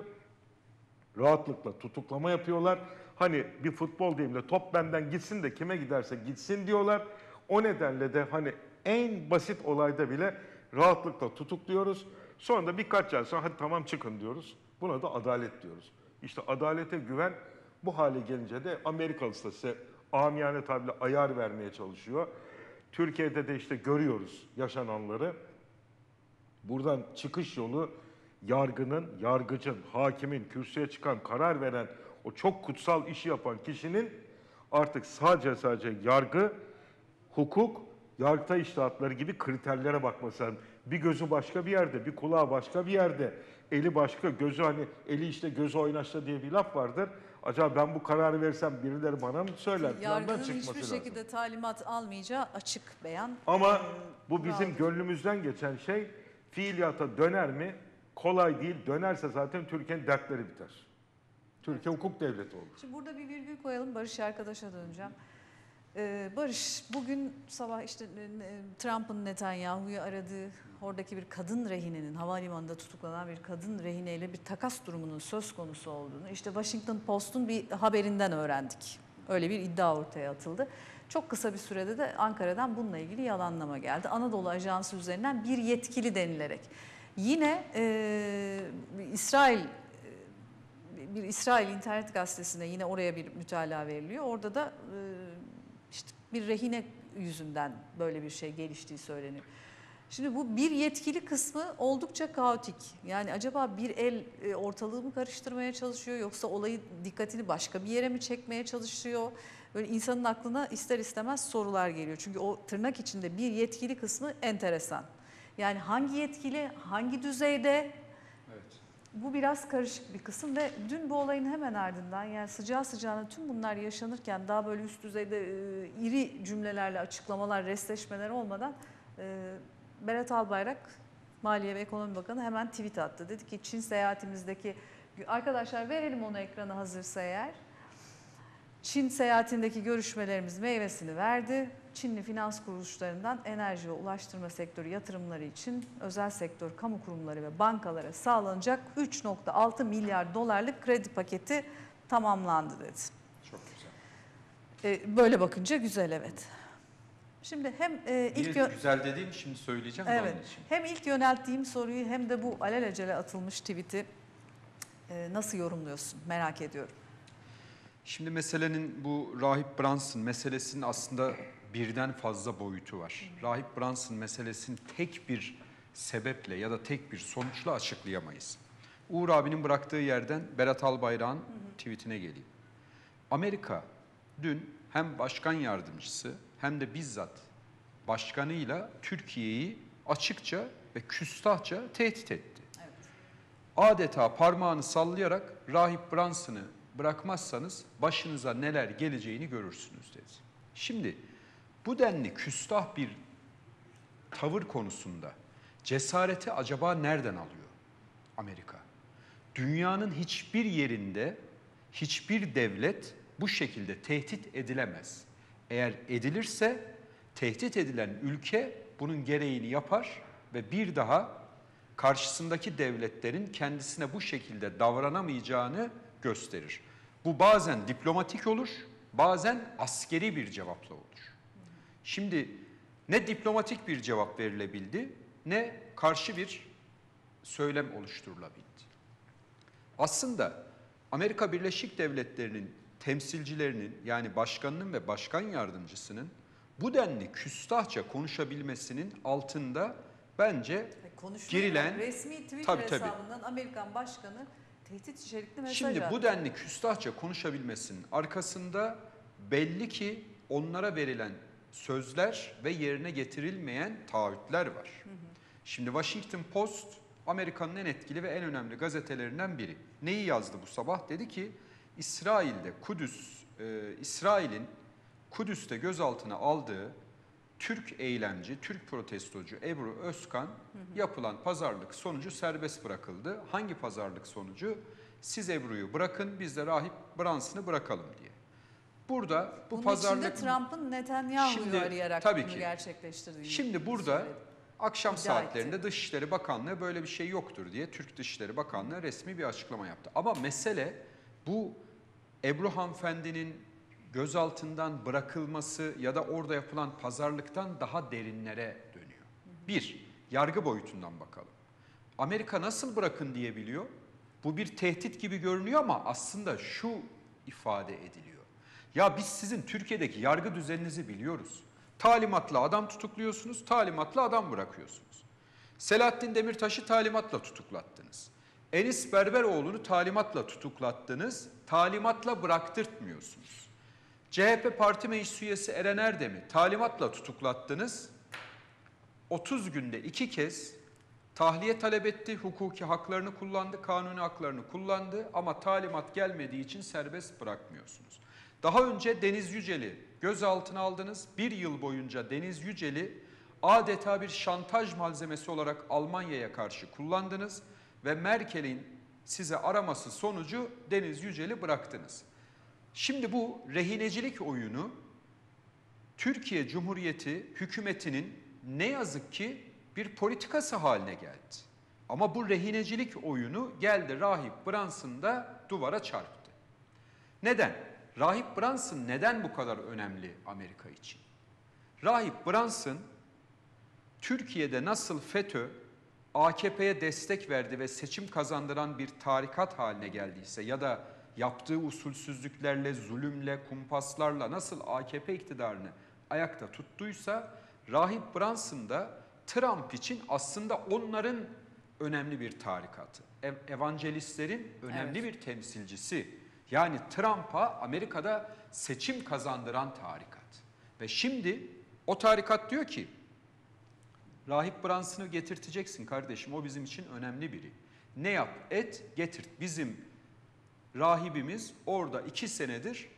Rahatlıkla tutuklama yapıyorlar. Hani bir futbol deyimle top benden gitsin de kime giderse gitsin diyorlar. O nedenle de hani en basit olayda bile rahatlıkla tutukluyoruz. Sonra da birkaç ay sonra hadi tamam çıkın diyoruz. Buna da adalet diyoruz. İşte adalete güven bu hale gelince de Amerikalısı da size amiyane tabirle ayar vermeye çalışıyor. Türkiye'de de işte görüyoruz yaşananları. Buradan çıkış yolu yargının, yargıcın, hakimin, kürsüye çıkan, karar veren, o çok kutsal işi yapan kişinin artık sadece sadece yargı, hukuk, yargıtay içtihatları gibi kriterlere bakması lazım. Bir gözü başka bir yerde, bir kulağı başka bir yerde, eli başka, gözü hani eli işte gözü oynaşta diye bir laf vardır. Acaba ben bu kararı versem birileri bana mı söyler? Yargının hiçbir şekilde lazım. Talimat almayacağı açık beyan. Ama bu bizim aldı. Gönlümüzden geçen şey fiiliyata döner mi? Kolay değil. Dönerse zaten Türkiye'nin dertleri biter. Türkiye hukuk devleti olur. Şimdi burada bir virgül koyalım. Barış arkadaşa döneceğim. Ee, Barış, bugün sabah işte e, Trump'ın Netanyahu'yu aradığı, oradaki bir kadın rehinenin, havalimanında tutuklanan bir kadın rehineyle bir takas durumunun söz konusu olduğunu, işte Washington Post'un bir haberinden öğrendik. Öyle bir iddia ortaya atıldı. Çok kısa bir sürede de Ankara'dan bununla ilgili yalanlama geldi. Anadolu Ajansı üzerinden bir yetkili denilerek. Yine e, İsrail bir İsrail internet gazetesine yine oraya bir mütalaa veriliyor. Orada da e, işte bir rehine yüzünden böyle bir şey geliştiği söyleniyor. Şimdi bu bir yetkili kısmı oldukça kaotik. Yani acaba bir el e, ortalığı mı karıştırmaya çalışıyor yoksa olayı dikkatini başka bir yere mi çekmeye çalışıyor? Böyle insanın aklına ister istemez sorular geliyor. Çünkü o tırnak içinde bir yetkili kısmı enteresan. Yani hangi yetkili, hangi düzeyde? Bu biraz karışık bir kısım ve dün bu olayın hemen ardından, yani sıcağı sıcağına tüm bunlar yaşanırken daha böyle üst düzeyde e, iri cümlelerle açıklamalar, restleşmeler olmadan e, Berat Albayrak, Maliye ve Ekonomi Bakanı hemen tweet attı. Dedi ki Çin seyahatimizdeki, arkadaşlar verelim onu ekrana hazırsa eğer. Çin seyahatindeki görüşmelerimiz meyvesini verdi. Çinli finans kuruluşlarından enerji ve ulaştırma sektörü yatırımları için özel sektör, kamu kurumları ve bankalara sağlanacak üç nokta altı milyar dolarlık kredi paketi tamamlandı dedi. Çok güzel. Ee, böyle bakınca güzel, evet. Şimdi hem e, ilk Niye güzel dediğim şimdi söyleyeceğim evet, onun için. hem ilk yönelttiğim soruyu hem de bu alelacele atılmış tweet'i e, nasıl yorumluyorsun merak ediyorum. Şimdi meselenin bu Rahip Brunson meselesinin aslında birden fazla boyutu var. Rahip Brunson meselesini tek bir sebeple ya da tek bir sonuçla açıklayamayız. Uğur abinin bıraktığı yerden Berat Albayrak'ın tweetine geleyim. Amerika dün hem başkan yardımcısı hem de bizzat başkanıyla Türkiye'yi açıkça ve küstahça tehdit etti. Evet. Adeta parmağını sallayarak Rahip Brunson'ı bırakmazsanız başınıza neler geleceğini görürsünüz dedi. Şimdi bu denli küstah bir tavır konusunda cesareti acaba nereden alıyor Amerika? Dünyanın hiçbir yerinde hiçbir devlet bu şekilde tehdit edilemez. Eğer edilirse tehdit edilen ülke bunun gereğini yapar ve bir daha karşısındaki devletlerin kendisine bu şekilde davranamayacağını gösterir. Bu bazen diplomatik olur, bazen askeri bir cevapla olur. Şimdi ne diplomatik bir cevap verilebildi, ne karşı bir söylem oluşturulabildi. Aslında Amerika Birleşik Devletleri'nin temsilcilerinin, yani başkanının ve başkan yardımcısının bu denli küstahça konuşabilmesinin altında bence girilen resmi Twitter tabii, hesabından tabii. Amerikan başkanı tehdit içerikli mesaj Şimdi attı. bu denli küstahça konuşabilmesinin arkasında belli ki onlara verilen sözler ve yerine getirilmeyen taahhütler var. Hı hı. Şimdi Washington Post Amerika'nın en etkili ve en önemli gazetelerinden biri. Neyi yazdı bu sabah? Dedi ki İsrail'de Kudüs, e, İsrail'in Kudüs'te gözaltına aldığı Türk eylemci, Türk protestocu Ebru Özkan hı hı. yapılan pazarlık sonucu serbest bırakıldı. Hangi pazarlık sonucu? Siz Ebru'yu bırakın, biz de Rahip Brunson'ı bırakalım diye. Burada bu Bunun pazarlık... içinde Trump'ın Netanyahu'yu arayarak tabii bunu ki. gerçekleştirdiğini Şimdi burada söyledi. akşam İddia saatlerinde etti. Dışişleri Bakanlığı böyle bir şey yoktur diye Türk Dışişleri Bakanlığı resmi bir açıklama yaptı. Ama mesele bu Ebru hanımefendinin gözaltından bırakılması ya da orada yapılan pazarlıktan daha derinlere dönüyor. Bir, yargı boyutundan bakalım. Amerika nasıl bırakın diyebiliyor? Bu bir tehdit gibi görünüyor ama aslında şu ifade ediliyor. Ya biz sizin Türkiye'deki yargı düzeninizi biliyoruz. Talimatla adam tutukluyorsunuz, talimatla adam bırakıyorsunuz. Selahattin Demirtaş'ı talimatla tutuklattınız. Enis Berberoğlu'nu talimatla tutuklattınız, talimatla bıraktırtmıyorsunuz. C H P Parti Meclis Üyesi Eren Erdem'i talimatla tutuklattınız. otuz günde iki kez tahliye talep etti, hukuki haklarını kullandı, kanuni haklarını kullandı ama talimat gelmediği için serbest bırakmıyorsunuz. Daha önce Deniz Yücel'i gözaltına aldınız. Bir yıl boyunca Deniz Yücel'i adeta bir şantaj malzemesi olarak Almanya'ya karşı kullandınız ve Merkel'in size araması sonucu Deniz Yücel'i bıraktınız. Şimdi bu rehinecilik oyunu Türkiye Cumhuriyeti hükümetinin ne yazık ki bir politikası haline geldi. Ama bu rehinecilik oyunu geldi Rahip Brunson da duvara çarptı. Neden? Rahip Brunson neden bu kadar önemli Amerika için? Rahip Brunson Türkiye'de nasıl FETÖ A K P'ye destek verdi ve seçim kazandıran bir tarikat haline geldiyse ya da yaptığı usulsüzlüklerle, zulümle, kumpaslarla nasıl A K P iktidarını ayakta tuttuysa, Rahip Brunson da Trump için aslında onların önemli bir tarikatı. Ev, evangelistlerin önemli evet. bir temsilcisi. Yani Trump'a Amerika'da seçim kazandıran tarikat. Ve şimdi o tarikat diyor ki, Rahip Brunson'u getirteceksin kardeşim, o bizim için önemli biri. Ne yap et getirt. Bizim rahibimiz orada iki senedir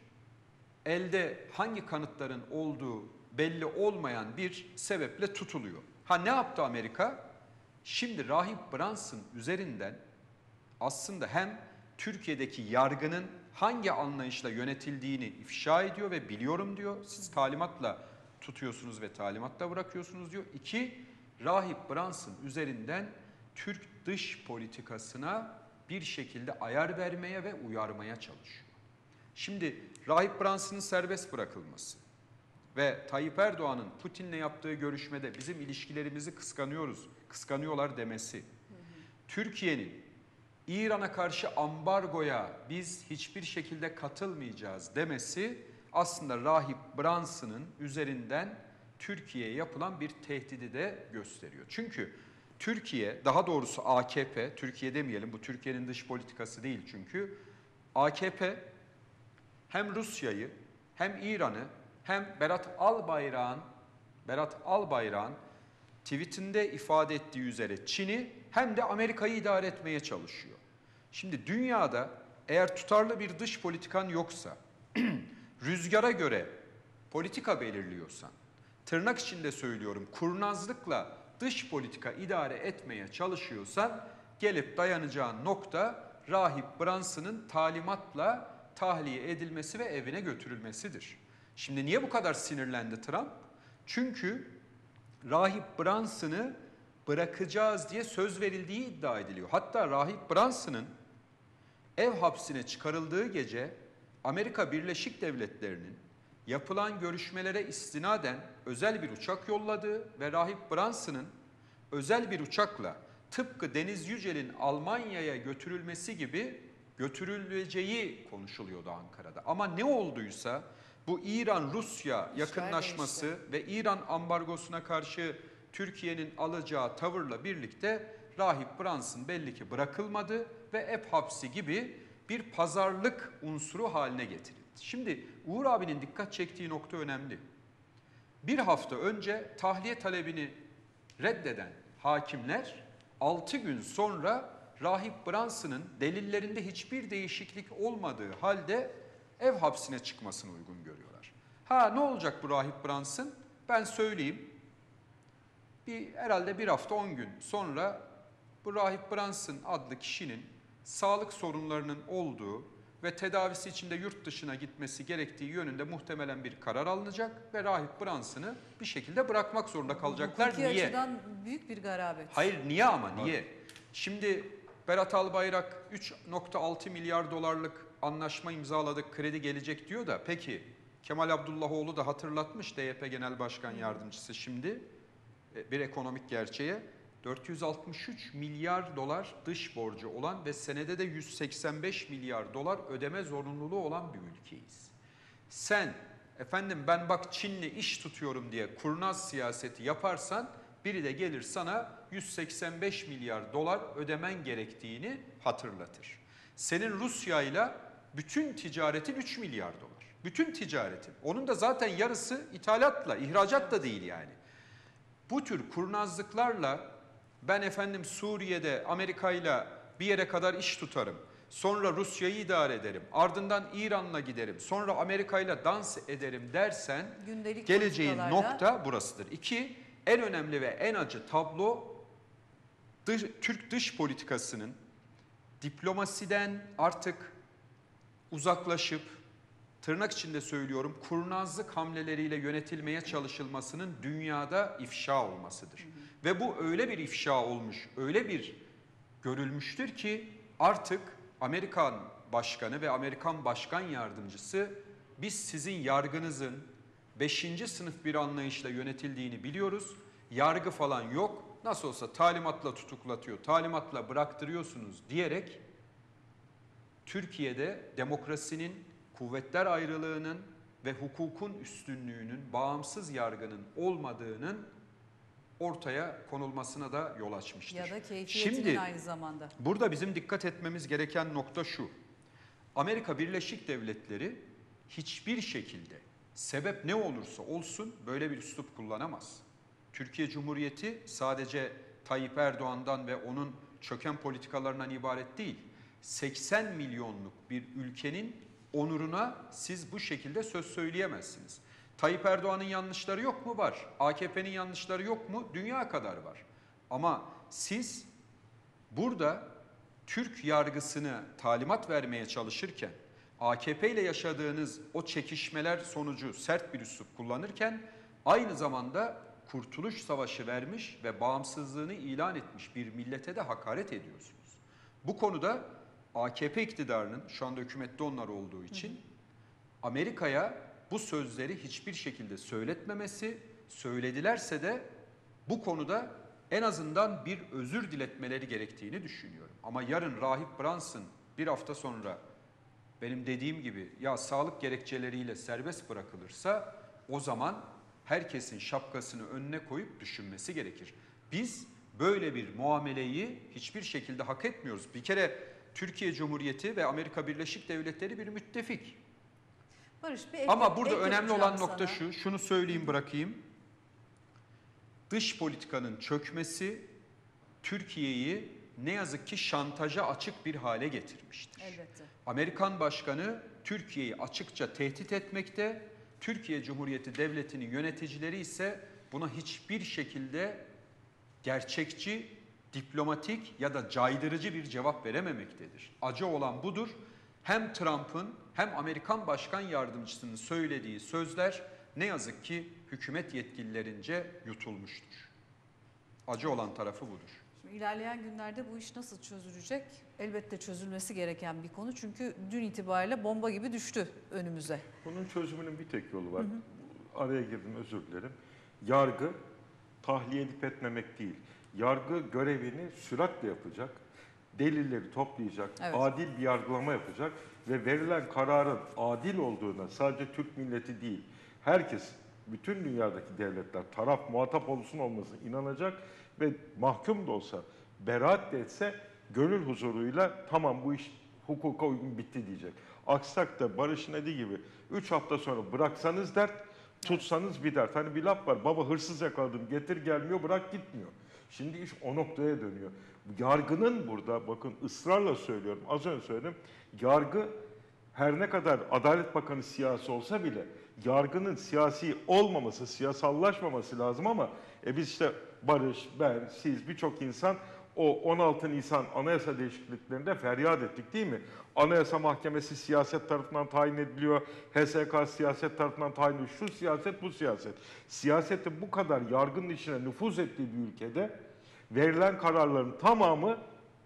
elde hangi kanıtların olduğu belli olmayan bir sebeple tutuluyor. Ha ne yaptı Amerika? Şimdi Rahip Brunson üzerinden aslında hem Türkiye'deki yargının hangi anlayışla yönetildiğini ifşa ediyor ve biliyorum diyor. Siz talimatla tutuyorsunuz ve talimatla bırakıyorsunuz diyor. İki, Rahip Brunson üzerinden Türk dış politikasına bir şekilde ayar vermeye ve uyarmaya çalışıyor. Şimdi Rahip Brunson'ın serbest bırakılması ve Tayyip Erdoğan'ın Putin'le yaptığı görüşmede bizim ilişkilerimizi kıskanıyoruz, kıskanıyorlar demesi, Türkiye'nin İran'a karşı ambargoya biz hiçbir şekilde katılmayacağız demesi aslında Rahip Brunson'ın üzerinden Türkiye'ye yapılan bir tehdidi de gösteriyor. Çünkü Türkiye, daha doğrusu A K P, Türkiye demeyelim, bu Türkiye'nin dış politikası değil çünkü, A K P hem Rusya'yı hem İran'ı hem Berat Albayrak'ın Berat Albayrak'ın tweetinde ifade ettiği üzere Çin'i hem de Amerika'yı idare etmeye çalışıyor. Şimdi dünyada eğer tutarlı bir dış politikan yoksa, rüzgara göre politika belirliyorsan, tırnak içinde söylüyorum, kurnazlıkla dış politika idare etmeye çalışıyorsan, gelip dayanacağın nokta Rahip Brunson'ın talimatla tahliye edilmesi ve evine götürülmesidir. Şimdi niye bu kadar sinirlendi Trump? Çünkü Rahip Brunson'ı bırakacağız diye söz verildiği iddia ediliyor. Hatta Rahip Brunson'ın ev hapsine çıkarıldığı gece Amerika Birleşik Devletleri'nin yapılan görüşmelere istinaden özel bir uçak yolladığı ve Rahip Brunson'ın özel bir uçakla tıpkı Deniz Yücel'in Almanya'ya götürülmesi gibi götürüleceği konuşuluyordu Ankara'da. Ama ne olduysa bu İran-Rusya yakınlaşması ve İran ambargosuna karşı Türkiye'nin alacağı tavırla birlikte Rahip Brunson belli ki bırakılmadı ve ev hapsi gibi bir pazarlık unsuru haline getirildi. Şimdi Uğur abinin dikkat çektiği nokta önemli. Bir hafta önce tahliye talebini reddeden hakimler altı gün sonra Rahip Brunson'ın delillerinde hiçbir değişiklik olmadığı halde ev hapsine çıkmasını uygun görüyorlar. Ha ne olacak bu Rahip Brunson? Ben söyleyeyim. Bir, herhalde bir hafta on gün sonra bu Rahip Brunson adlı kişinin sağlık sorunlarının olduğu ve tedavisi için de yurt dışına gitmesi gerektiği yönünde muhtemelen bir karar alınacak ve Rahip Brunson'ı bir şekilde bırakmak zorunda kalacaklar. Hukuki niye? açıdan büyük bir garabet. Hayır niye ama niye? Şimdi Berat Albayrak üç nokta altı milyar dolarlık anlaşma imzaladık, kredi gelecek diyor da peki Kemal Abdullahoğlu da hatırlatmış, D Y P Genel Başkan Yardımcısı şimdi bir ekonomik gerçeğe dört yüz altmış üç milyar dolar dış borcu olan ve senede de yüz seksen beş milyar dolar ödeme zorunluluğu olan bir ülkeyiz. Sen efendim ben bak Çin'le iş tutuyorum diye kurnaz siyaseti yaparsan biri de gelir sana yüz seksen beş milyar dolar ödemen gerektiğini hatırlatır. Senin Rusya'yla bütün ticaretin üç milyar dolar. Bütün ticaretin. Onun da zaten yarısı ithalatla, ihracatla değil yani. Bu tür kurnazlıklarla ben efendim Suriye'de Amerika'yla bir yere kadar iş tutarım. Sonra Rusya'yı idare ederim. Ardından İran'la giderim. Sonra Amerika'yla dans ederim dersen Gündelik geleceğin nokta burasıdır. İki, en önemli ve en acı tablo dış, Türk dış politikasının diplomasiden artık uzaklaşıp tırnak içinde söylüyorum, kurnazlık hamleleriyle yönetilmeye çalışılmasının dünyada ifşa olmasıdır. Hı hı. Ve bu öyle bir ifşa olmuş, öyle bir görülmüştür ki artık Amerikan başkanı ve Amerikan başkan yardımcısı biz sizin yargınızın beşinci sınıf bir anlayışla yönetildiğini biliyoruz. Yargı falan yok. Nasıl olsa talimatla tutuklatıyor, talimatla bıraktırıyorsunuz diyerek Türkiye'de demokrasinin, kuvvetler ayrılığının ve hukukun üstünlüğünün, bağımsız yargının olmadığının ortaya konulmasına da yol açmıştır. Ya da keyfiyetinin Şimdi, aynı zamanda. Burada bizim dikkat etmemiz gereken nokta şu. Amerika Birleşik Devletleri hiçbir şekilde sebep ne olursa olsun böyle bir üslup kullanamaz. Türkiye Cumhuriyeti sadece Tayyip Erdoğan'dan ve onun çöken politikalarından ibaret değil. seksen milyonluk bir ülkenin onuruna siz bu şekilde söz söyleyemezsiniz. Tayyip Erdoğan'ın yanlışları yok mu? Var. A K P'nin yanlışları yok mu? Dünya kadar var. Ama siz burada Türk yargısını talimat vermeye çalışırken, A K P ile yaşadığınız o çekişmeler sonucu sert bir üslup kullanırken, aynı zamanda Kurtuluş Savaşı vermiş ve bağımsızlığını ilan etmiş bir millete de hakaret ediyorsunuz. Bu konuda A K P iktidarının, şu anda hükümette onlar olduğu için, Amerika'ya bu sözleri hiçbir şekilde söyletmemesi, söyledilerse de bu konuda en azından bir özür diletmeleri gerektiğini düşünüyorum. Ama yarın Rahip Brunson bir hafta sonra benim dediğim gibi ya sağlık gerekçeleriyle serbest bırakılırsa o zaman herkesin şapkasını önüne koyup düşünmesi gerekir. Biz böyle bir muameleyi hiçbir şekilde hak etmiyoruz. Bir kere Türkiye Cumhuriyeti ve Amerika Birleşik Devletleri bir müttefik. Barış, bir ek, Ama burada ek önemli olan sana. nokta şu, şunu söyleyeyim bırakayım. Dış politikanın çökmesi Türkiye'yi ne yazık ki şantaja açık bir hale getirmiştir. Elbette. Amerikan Başkanı Türkiye'yi açıkça tehdit etmekte, Türkiye Cumhuriyeti Devleti'nin yöneticileri ise buna hiçbir şekilde gerçekçi, diplomatik ya da caydırıcı bir cevap verememektedir. Acı olan budur. Hem Trump'ın hem Amerikan Başkan Yardımcısının söylediği sözler ne yazık ki hükümet yetkililerince yutulmuştur. Acı olan tarafı budur. Şimdi ilerleyen günlerde bu iş nasıl çözülecek? Elbette çözülmesi gereken bir konu. Çünkü dün itibariyle bomba gibi düştü önümüze. Bunun çözümünün bir tek yolu var. Hı hı. Araya girdim, özür dilerim. Yargı tahliye edip etmemek değil. Yargı görevini süratle yapacak. Delilleri toplayacak, evet. Adil bir yargılama yapacak ve verilen kararın adil olduğuna sadece Türk milleti değil, herkes, bütün dünyadaki devletler taraf muhatap olsun olmasına inanacak ve mahkum da olsa, beraat de etse gönül huzuruyla tamam bu iş hukuka uygun bitti diyecek. Aksi takdirde Barış'ın dediği gibi üç hafta sonra bıraksanız dert, tutsanız bir dert. Hani bir laf var, baba hırsız yakaladım, getir gelmiyor, bırak gitmiyor. Şimdi iş o noktaya dönüyor. Yargının burada, bakın ısrarla söylüyorum, az önce söyledim, yargı her ne kadar Adalet Bakanı siyasi olsa bile yargının siyasi olmaması, siyasallaşmaması lazım ama e biz işte Barış, ben, siz, birçok insan o on altı Nisan anayasa değişikliklerinde feryat ettik değil mi? Anayasa Mahkemesi siyaset tarafından tayin ediliyor, H S K siyaset tarafından tayin ediliyor, şu siyaset, bu siyaset. Siyasetin bu kadar yargının içine nüfuz ettiği bir ülkede verilen kararların tamamı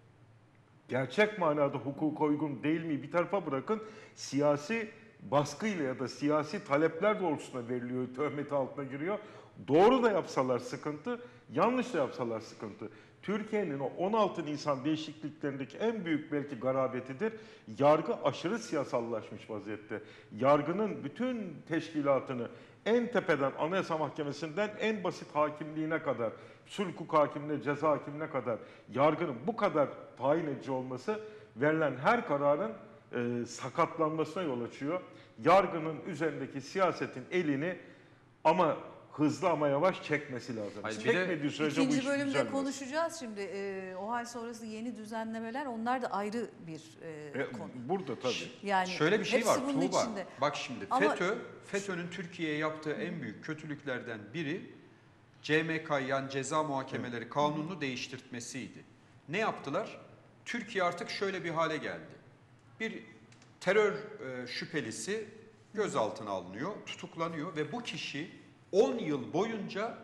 gerçek manada hukuka uygun değil mi bir tarafa bırakın, siyasi baskıyla ya da siyasi talepler doğrultusunda veriliyor, töhmeti altına giriyor. Doğru da yapsalar sıkıntı, yanlış da yapsalar sıkıntı. Türkiye'nin o on altı Nisan değişikliklerindeki en büyük belki garabetidir. Yargı aşırı siyasallaşmış vaziyette. Yargının bütün teşkilatını en tepeden Anayasa Mahkemesi'nden en basit hakimliğine kadar, sulh hukuk hakimliğine, ceza hakimliğine kadar yargının bu kadar tayin edici olması verilen her kararın e, sakatlanmasına yol açıyor. Yargının üzerindeki siyasetin elini ama hızlı ama yavaş çekmesi lazım. Hayır, Çekmediği sürece bu İkinci iş bölümde düzelmez. konuşacağız şimdi. E, o hal sonrası yeni düzenlemeler, onlar da ayrı bir e, E, konu. burada tabii. Yani şöyle bir şey hepsi var bunun Tuğba. içinde. Bak şimdi Ama- FETÖ, FETÖ'nün Türkiye'ye yaptığı en büyük kötülüklerden biri C M K yani Ceza Muhakemeleri Kanunu'nu değiştirtmesiydi. Ne yaptılar? Türkiye artık şöyle bir hale geldi. Bir terör e, şüphelisi gözaltına alınıyor, tutuklanıyor ve bu kişi on yıl boyunca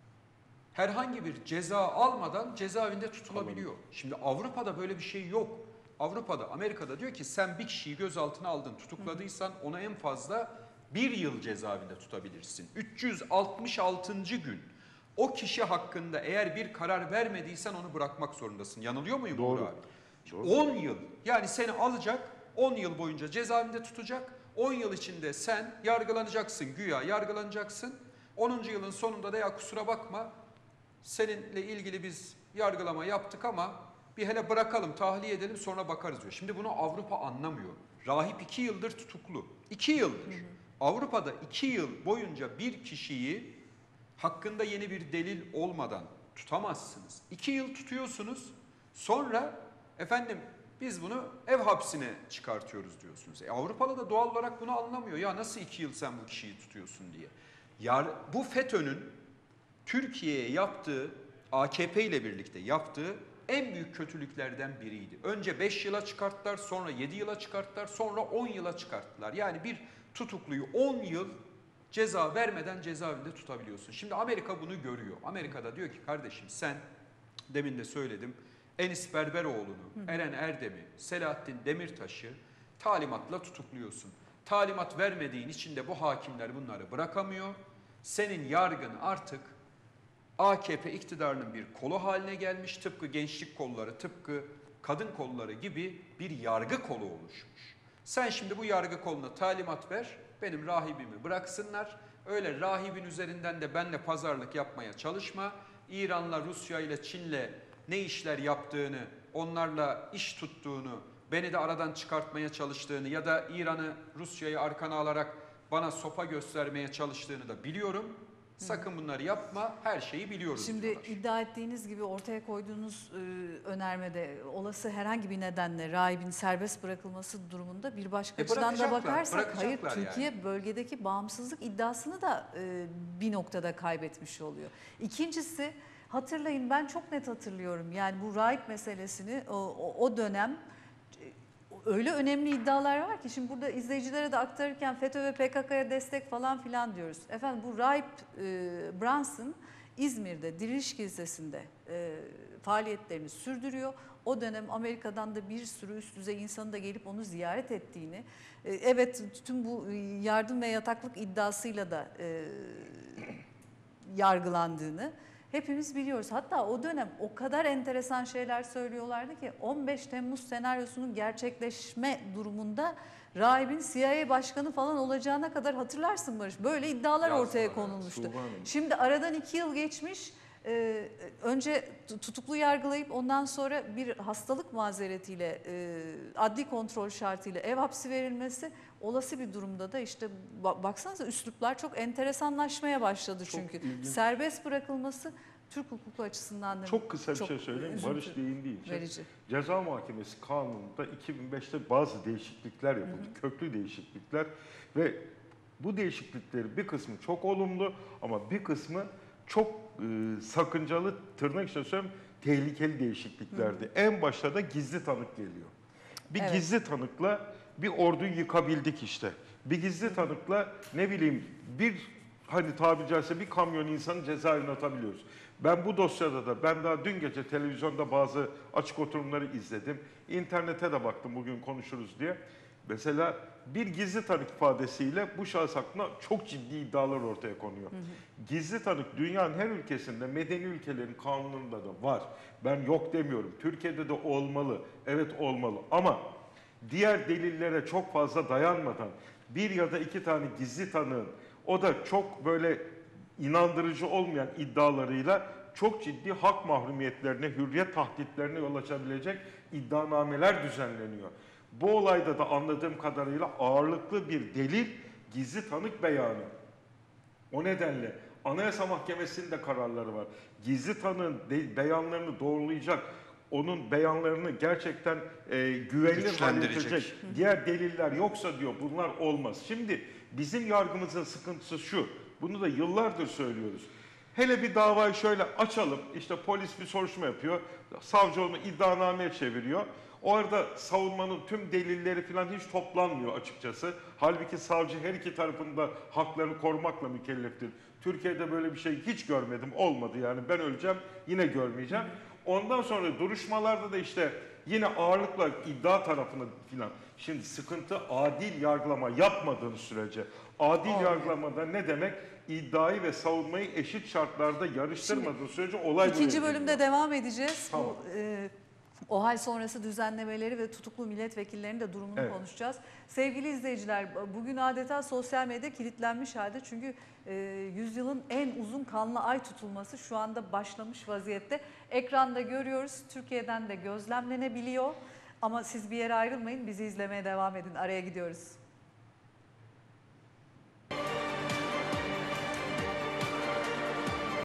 herhangi bir ceza almadan cezaevinde tutulabiliyor. Şimdi Avrupa'da böyle bir şey yok. Avrupa'da, Amerika'da diyor ki sen bir kişiyi gözaltına aldın, tutukladıysan ona en fazla bir yıl cezaevinde tutabilirsin. üç yüz altmış altıncı gün o kişi hakkında eğer bir karar vermediysen onu bırakmak zorundasın. Yanılıyor muyum Doğru. Uğur abi? Doğru. on yıl, yani seni alacak, on yıl boyunca cezaevinde tutacak. on yıl içinde sen yargılanacaksın, güya yargılanacaksın. onuncu yılın sonunda da ya kusura bakma seninle ilgili biz yargılama yaptık ama bir hele bırakalım, tahliye edelim sonra bakarız diyor. Şimdi bunu Avrupa anlamıyor. Rahip iki yıldır tutuklu. iki yıldır. Hı hı. Avrupa'da iki yıl boyunca bir kişiyi hakkında yeni bir delil olmadan tutamazsınız. iki yıl tutuyorsunuz, sonra efendim biz bunu ev hapsine çıkartıyoruz diyorsunuz. E Avrupalı da doğal olarak bunu anlamıyor. Ya nasıl iki yıl sen bu kişiyi tutuyorsun diye. Yar, bu FETÖ'nün Türkiye'ye yaptığı, A K P ile birlikte yaptığı en büyük kötülüklerden biriydi. Önce beş yıla çıkarttılar, sonra yedi yıla çıkarttılar, sonra on yıla çıkarttılar. Yani bir tutukluyu on yıl ceza vermeden cezaevinde tutabiliyorsun. Şimdi Amerika bunu görüyor. Amerika'da diyor ki kardeşim sen, demin de söyledim, Enis Berberoğlu'nu, Eren Erdem'i, Selahattin Demirtaş'ı talimatla tutukluyorsun. Talimat vermediğin için de bu hakimler bunları bırakamıyor. Senin yargın artık A K P iktidarının bir kolu haline gelmiş. Tıpkı gençlik kolları, tıpkı kadın kolları gibi bir yargı kolu oluşmuş. Sen şimdi bu yargı koluna talimat ver, benim rahibimi bıraksınlar. Öyle rahibin üzerinden de benle pazarlık yapmaya çalışma. İran'la, Rusya ile Çin'le ne işler yaptığını, onlarla iş tuttuğunu, beni de aradan çıkartmaya çalıştığını ya da İran'ı, Rusya'yı arkana alarak bana sopa göstermeye çalıştığını da biliyorum. Sakın bunları yapma, her şeyi biliyoruz Şimdi diyorlar. iddia ettiğiniz gibi ortaya koyduğunuz e, önermede olası herhangi bir nedenle rahibin serbest bırakılması durumunda bir başka E açıdan da bakarsak hayır bırakacaklar Türkiye yani. bölgedeki bağımsızlık iddiasını da e, bir noktada kaybetmiş oluyor. İkincisi hatırlayın, ben çok net hatırlıyorum yani bu rahip meselesini o, o, o dönem öyle önemli iddialar var ki şimdi burada izleyicilere de aktarırken FETÖ ve P K K'ya destek falan filan diyoruz. Efendim bu rahip e, Brunson İzmir'de Diriliş Kilisesi'nde e, faaliyetlerini sürdürüyor. O dönem Amerika'dan da bir sürü üst düzey insanın da gelip onu ziyaret ettiğini, e, evet tüm bu yardım ve yataklık iddiasıyla da e, yargılandığını hepimiz biliyoruz. Hatta o dönem o kadar enteresan şeyler söylüyorlardı ki on beş Temmuz senaryosunun gerçekleşme durumunda rahibin C I A başkanı falan olacağına kadar hatırlarsın Barış. Böyle iddialar Yazdılar, ortaya evet. konulmuştu. Tuğba Şimdi aradan iki yıl geçmiş. Ee, önce tutuklu yargılayıp ondan sonra bir hastalık mazeretiyle e, adli kontrol şartıyla ev hapsi verilmesi olası bir durumda da işte baksanıza üsluplar çok enteresanlaşmaya başladı çünkü. ilginç. Serbest bırakılması Türk hukuku açısından da Çok kısa bir çok şey söyleyeyim. üzüntü Barış değindiği için. verici. Ceza Muhakemesi Kanunu'nda iki bin beşte bazı değişiklikler yapıldı. Hı hı. Köklü değişiklikler ve bu değişikliklerin bir kısmı çok olumlu ama bir kısmı çok e, sakıncalı, tırnak içinde söyleyeyim, tehlikeli değişikliklerdi. Hı hı. En başta da gizli tanık geliyor. Bir evet. gizli tanıkla bir orduyu yıkabildik işte. Bir gizli tanıkla ne bileyim bir hani tabiri caizse bir kamyon insanı cezaevine atabiliyoruz. Ben bu dosyada da ben daha dün gece televizyonda bazı açık oturumları izledim. İnternete de baktım bugün konuşuruz diye. Mesela bir gizli tanık ifadesiyle bu şahıs hakkında çok ciddi iddialar ortaya konuyor. Hı hı. Gizli tanık dünyanın her ülkesinde, medeni ülkelerin kanununda da var. Ben yok demiyorum. Türkiye'de de olmalı. Evet olmalı ama diğer delillere çok fazla dayanmadan bir ya da iki tane gizli tanığın, o da çok böyle inandırıcı olmayan iddialarıyla çok ciddi hak mahrumiyetlerine, hürriyet tahditlerine yol açabilecek iddianameler düzenleniyor. Bu olayda da anladığım kadarıyla ağırlıklı bir delil gizli tanık beyanı. O nedenle Anayasa Mahkemesi'nin de kararları var. Gizli tanığın beyanlarını doğrulayacak, onun beyanlarını gerçekten e, güvenilir hale getirecek diğer deliller yoksa diyor bunlar olmaz. Şimdi bizim yargımızın sıkıntısı şu, bunu da yıllardır söylüyoruz. Hele bir davayı şöyle açalım, işte polis bir soruşturma yapıyor, savcı onu iddianameye çeviriyor. O arada savunmanın tüm delilleri falan hiç toplanmıyor açıkçası. Halbuki savcı her iki tarafında haklarını korumakla mükelleftir. Türkiye'de böyle bir şey hiç görmedim, olmadı yani. Ben öleceğim, yine görmeyeceğim. Ondan sonra duruşmalarda da işte yine ağırlıkla iddia tarafını filan. Şimdi sıkıntı adil yargılama yapmadığın sürece. Adil Olmuyor. yargılamada ne demek? İddiayı ve savunmayı eşit şartlarda yarıştırmadığın sürece olay İkinci buraya bölümde geliyor. devam edeceğiz. Tamam. Bu, e, OHAL sonrası düzenlemeleri ve tutuklu milletvekillerinin de durumunu Evet. konuşacağız. Sevgili izleyiciler, bugün adeta sosyal medya kilitlenmiş halde. Çünkü e, yüzyılın en uzun kanlı ay tutulması şu anda başlamış vaziyette. Ekranda görüyoruz. Türkiye'den de gözlemlenebiliyor. Ama siz bir yere ayrılmayın, bizi izlemeye devam edin. Araya gidiyoruz.